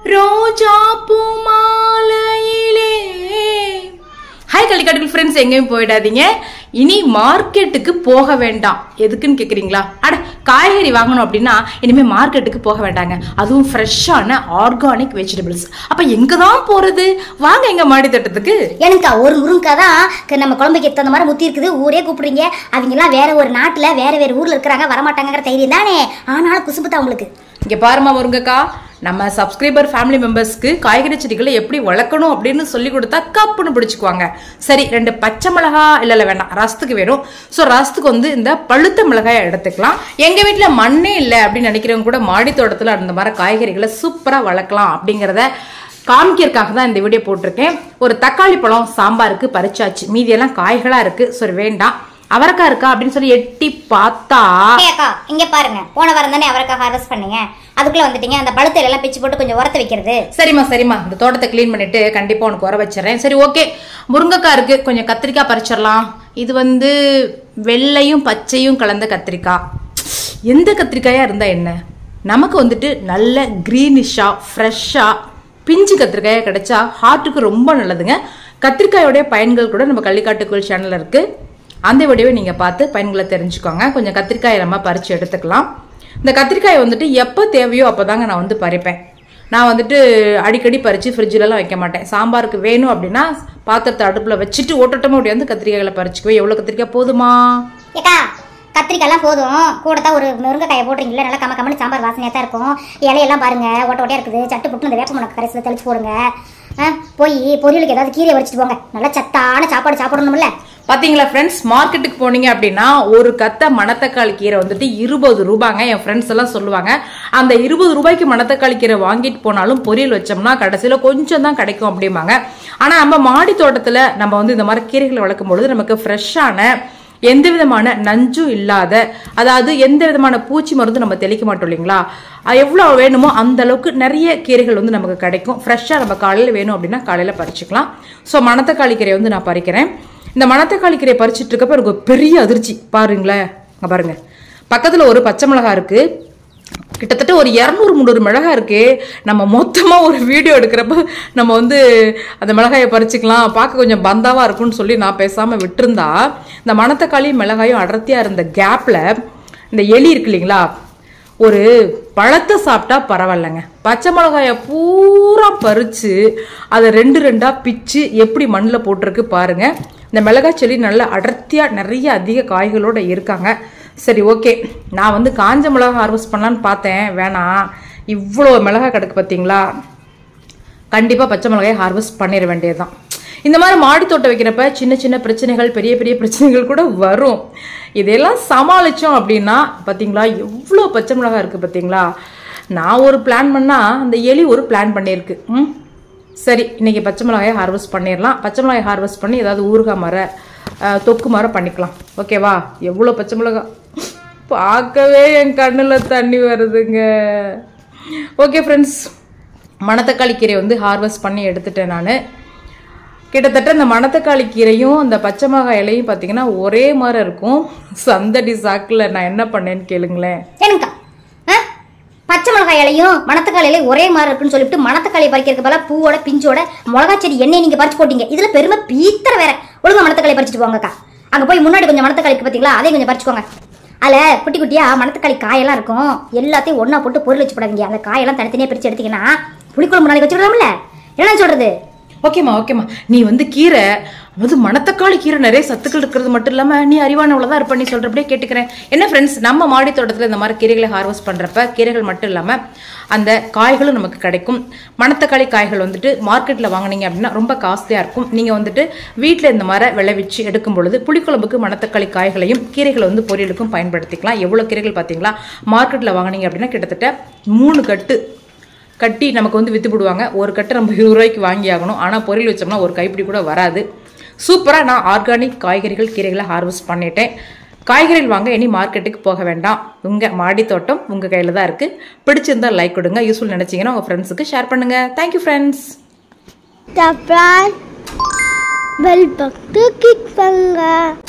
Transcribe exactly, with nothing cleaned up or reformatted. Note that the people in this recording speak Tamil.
ரோஜா பூமாலையிலே. ஹாய் கலிக்காட்டுகள் ஃப்ரெண்ட்ஸ், எங்கேயும் போயிடாதீங்க. இனி மார்க்கெட்டுக்கு போக வேண்டாம். எதுக்குன்னு கேக்குறீங்களா? அட காய்கறி வாங்கணும் அப்படின்னா இனிமே மார்க்கெட்டுக்கு போக வேண்டாங்க. அதுவும் ஃப்ரெஷ்ஷான ஆர்கானிக் வெஜிடபிள்ஸ். அப்ப எங்க தான் போறது? வாங்க எங்க மாடி தோட்டத்துக்கு. எனக்கா ஒரு முருங்கா தான் நம்ம குழம்புக்கு தகுந்த மாதிரி முத்தி இருக்குது. ஊரே கூப்பிடுறீங்க. அவங்க எல்லாம் வேற ஒரு நாட்டுல வேற வேற ஊர்ல இருக்கிறாங்க, வரமாட்டாங்கிற தைரியம் தானே. ஆனாலும் குசும்பு தான் உங்களுக்கு. இங்க பாருமா முருங்கக்கா, நம்ம சப்ஸ்கிரைபர் ஃபேமிலி மெம்பர்ஸ்க்கு காய்கறி செடிகளை எப்படி வளர்க்கணும் அப்படின்னு சொல்லி கொடுத்தா கப்புன்னு பிடிச்சுக்குவாங்க. சரி, ரெண்டு பச்சை மிளகா இல்ல இல்ல வேண்டாம், ரசத்துக்கு வேணும். ஸோ ரசத்துக்கு வந்து இந்த பழுத்த மிளகாயை எடுத்துக்கலாம். எங்க வீட்டுல மண்ணே இல்லை அப்படின்னு நினைக்கிறவங்க கூட மாடி தோட்டத்துல அந்த மாதிரி காய்கறிகளை சூப்பரா வளர்க்கலாம் அப்படிங்கிறத காமிக்கிறதுக்காக தான் இந்த வீடியோ போட்டிருக்கேன். ஒரு தக்காளி பழம் சாம்பாருக்கு பறிச்சாச்சு, மீதியெல்லாம் காய்களா இருக்கு. சரி வேண்டாம், அவரைக்காய் இருக்கா அப்படின்னு சொல்லி எட்டி பார்த்தா இங்க பாருங்க, போன வாரம் தானே அவரைக்காய் ஹார்வெஸ்ட் பண்ணீங்க, அதுக்குள்ள வந்துட்டீங்க. அந்த பழுத்தையில எல்லாம் பிச்சு போட்டு கொஞ்சம் உரத்தை வைக்கிறது. சரிம்மா சரிம்மா, இந்த தோட்டத்தை கிளீன் பண்ணிட்டு கண்டிப்பா உனக்கு உர வச்சிடறேன். சரி ஓகே, முருங்கைக்காய் இருக்கு, கொஞ்சம் கத்திரிக்காய் பறிச்சிடலாம். இது வந்து வெள்ளையும் பச்சையும் கலந்த கத்திரிக்காய். எந்த கத்திரிக்காயா இருந்தா என்ன, நமக்கு வந்துட்டு நல்ல கிரீனிஷா ஃப்ரெஷ்ஷா பிஞ்சு கத்திரிக்காயா கிடைச்சா ஹார்ட்டுக்கு ரொம்ப நல்லதுங்க. கத்திரிக்காயோடைய பயன்கள் கூட நம்ம கள்ளிக்காட்டுக்குள் சேனல் இருக்கு, அந்த வீடியோவை நீங்க பார்த்து பயன்களை தெரிஞ்சுக்கோங்க. கொஞ்சம் கத்திரிக்காயை நம்ம பறிச்சு எடுத்துக்கலாம். இந்த கத்திரிக்காயை வந்துட்டு எப்போ தேவையோ அப்போதாங்க நான் வந்து பறிப்பேன். நான் வந்துட்டு அடிக்கடி பறித்து ஃப்ரிட்ஜிலலாம் வைக்க மாட்டேன். சாம்பாருக்கு வேணும் அப்படின்னா பாத்திரத்தை அடுப்பில் வச்சுட்டு ஓட்டட்டமாக அப்படி வந்து கத்திரிக்காய்களை பறிச்சுக்குவேன். எவ்வளோ கத்திரிக்காய் போதுமா? ஏக்கா கத்திரிக்காய்லாம் போதும். கூட தான் ஒரு முருங்கைக்காயை போடுறீங்களா, நல்லா கம்ம கம்மனு சாம்பார் வாசனையாக தான் இருக்கும். இலையெல்லாம் பாருங்க ஓட்ட ஓட்டையாக இருக்குது. சட்டு புட்டு இந்த வேப்ப முனக்கு கரைசியில் தெளிச்சு போடுங்க. போய் பொரியலுக்கு ஏதாவது கீரை வச்சுட்டு போங்க. நல்லா சத்தான சாப்பாடு சாப்பிடணும்ல. பாத்தீங்களா ஃப்ரெண்ட்ஸ், மார்க்கெட்டுக்கு போனீங்க அப்படின்னா ஒரு கத்த மணத்தக்காளி கீரை வந்துட்டு இருபது ரூபாங்க. என் ஃப்ரெண்ட்ஸ் எல்லாம் சொல்லுவாங்க, அந்த இருபது ரூபாய்க்கு மணத்தக்காளி கீரை வாங்கிட்டு போனாலும் பொரியல் வச்சோம்னா கடைசியில கொஞ்சம் தான் கிடைக்கும் அப்படிம்பாங்க. ஆனா நம்ம மாடி தோட்டத்துல நம்ம வந்து இந்த மாதிரி கீரைகளை வளர்க்கும் பொழுது நமக்கு ஃப்ரெஷ்ஷான எந்த விதமான நஞ்சும் இல்லாத, அதாவது எந்த விதமான பூச்சி மருந்து நம்ம தெளிக்க மாட்டோம் இல்லைங்களா, எவ்வளவு வேணுமோ அந்த அளவுக்கு நிறைய கீரைகள் வந்து நமக்கு கிடைக்கும். ஃப்ரெஷ்ஷா நம்ம காலையில வேணும் அப்படின்னா காலையில பறிச்சுக்கலாம். ஸோ மணத்தக்காளி கீரை வந்து நான் பறிக்கிறேன். இந்த மணத்தக்காளி கீரை பறிச்சுட்டு இருக்கப்ப எனக்கு ஒரு பெரிய அதிர்ச்சி பாருங்களேன். பாருங்க, பக்கத்துல ஒரு பச்சை மிளகா இருக்கு, கிட்டத்தட்ட ஒரு இரநூறு முந்நூறு மிளகாய் இருக்கு. நம்ம மொத்தமா ஒரு வீடியோ எடுக்கிறப்ப நம்ம வந்து அந்த மிளகாயை பறிச்சுக்கலாம், பார்க்க கொஞ்சம் பந்தாவா இருக்கும்னு சொல்லி நான் பேசாம விட்டுருந்தா இந்த மணத்தக்காளி மிளகாயும் அடர்த்தியா இருந்த கேப்ல இந்த எலி இருக்கு இல்லைங்களா, ஒரு பழத்தை சாப்பிட்டா பரவாயில்லைங்க, பச்சை மிளகாயை பூரா பறிச்சு அதை ரெண்டு ரெண்டா பிச்சு எப்படி மண்ணில் போட்டிருக்கு பாருங்க. இந்த மிளகாய் செடி நல்லா அடர்த்தியா நிறைய அதிக காய்களோட இருக்காங்க. சரி ஓகே, நான் வந்து காஞ்ச மிளகா ஹார்வெஸ்ட் பண்ணலான்னு பார்த்தேன், வேணாம். இவ்வளோ மிளகாய் கிடக்கு பார்த்தீங்களா, கண்டிப்பாக பச்சை மிளகாயை ஹார்வெஸ்ட் பண்ணிட வேண்டியதுதான். இந்த மாதிரி மாடி தோட்டம் வைக்கிறப்ப சின்ன சின்ன பிரச்சனைகள் பெரிய பெரிய பிரச்சனைகள் கூட வரும். இதெல்லாம் சமாளித்தோம் அப்படின்னா பார்த்தீங்களா எவ்வளோ பச்சை மிளகாய் இருக்குது பார்த்தீங்களா. நான் ஒரு பிளான் பண்ணால் அந்த எலி ஒரு பிளான் பண்ணியிருக்கு. ம் சரி, இன்னைக்கு பச்சை மிளகாயை ஹார்வெஸ்ட் பண்ணிடலாம். பச்சை மிளகாயை ஹார்வெஸ்ட் பண்ணி ஏதாவது ஊறுகாய் மர தொக்கு மரம் பண்ணிக்கலாம். ஓகேவா? எவ்வளோ பச்சை மிளகாய் பார்க்கவே என் கண்ணில் தண்ணி வருதுங்க. ஓகே ஃப்ரெண்ட்ஸ், மணத்தக்காளி கீரை வந்து ஹார்வெஸ்ட் பண்ணி எடுத்துட்டேன் நான். கிட்டத்தட்ட இந்த மணத்தக்காளி கீரையும் இந்த பச்சை மிளகாய் இலையும் பார்த்தீங்கன்னா ஒரே மாதிரி இருக்கும். சந்தடி சாக்கில் நான் என்ன பண்ணேன்னு கேளுங்களேன். பச்சை மிளகாய் இலையும் மணத்தக்காளி இலையும் ஒரே மாதிரி இருக்குன்னு சொல்லிட்டு மணத்தக்காளி பறிக்கிறதுக்கு பதிலாக பூவோட பிஞ்சோட மிளகா செடி எண்ணெய் நீங்க பறிச்சு போட்டீங்க. இதுல பெருமை பீத்தர வேற. ஒழுங்கா மணத்தக்காளி பறிச்சுட்டு போங்கக்கா. அங்க போய் முன்னாடி கொஞ்சம் மணத்தக்காளி பார்த்தீங்களா, அதையும் கொஞ்சம் பறிச்சுக்கோங்க. அதில் குட்டி குட்டியா மணத்தக்காளி காயெல்லாம் இருக்கும். எல்லாத்தையும் ஒன்னா போட்டு பொருள் வச்சு போடாதீங்க. அந்த காயெல்லாம் தனித்தனியாக பிரிச்சு எடுத்தீங்கன்னா புளிக்குழம்பு நாளைக்கு வச்சுக்கலாம்ல. என்ன சொல்றது? ஓகேம்மா ஓகேம்மா, நீ வந்து கீரை அதாவது மணத்தக்காளி கீரை நிறைய சத்துக்கள் இருக்கிறது மட்டும் இல்லாமல் நீ அறிவானவளதான் இருப்ப, நீ சொல்றபடியே கேட்டுக்கிறேன். என்ன ஃப்ரெண்ட்ஸ், நம்ம மாடி தோட்டத்தில் இந்த மாதிரி கீரைகளை ஹார்வெஸ்ட் பண்றப்ப கீரைகள் மட்டும் இல்லாமல் அந்த காய்களும் நமக்கு கிடைக்கும். மணத்தக்காளி காய்கள் வந்துட்டு மார்க்கெட்டில் வாங்கினீங்க அப்படின்னா ரொம்ப காஸ்ட்லியாக இருக்கும். நீங்கள் வந்துட்டு வீட்டில் இந்த மாதிரி விளைவிச்சு எடுக்கும் பொழுது புளிக்குழம்புக்கு மணத்தக்காளி காய்களையும் கீரைகளை வந்து பொரியலுக்கும் பயன்படுத்திக்கலாம். எவ்வளோ கீரைகள் பார்த்தீங்களா, மார்க்கெட்டில் வாங்கினீங்க அப்படின்னா கிட்டத்தட்ட மூணு கட்டு கட்டி நமக்கு வந்து வித்து போடுவாங்க. ஒரு கட்டு நம்ம இருபது ரூபாய்க்கு வாங்கி ஆகணும். ஆனால் பொரியல் வச்சோம்னா ஒரு கைப்பிடி கூட வராது. சூப்பராக நான் ஆர்கானிக் காய்கறிகள் கீரைகளை ஹார்வெஸ்ட் பண்ணிட்டேன். காய்கறிகள் வாங்க இனி மார்க்கெட்டுக்கு போக வேண்டாம். உங்கள் மாடி தோட்டம் உங்கள் கையில் தான் இருக்குது. பிடிச்சிருந்தால் லைக் கொடுங்க, யூஸ்ஃபுல் நினச்சிங்கன்னா உங்கள் ஃப்ரெண்ட்ஸுக்கு ஷேர் பண்ணுங்கள். Thank you friends. Bell button click பண்ணுங்க.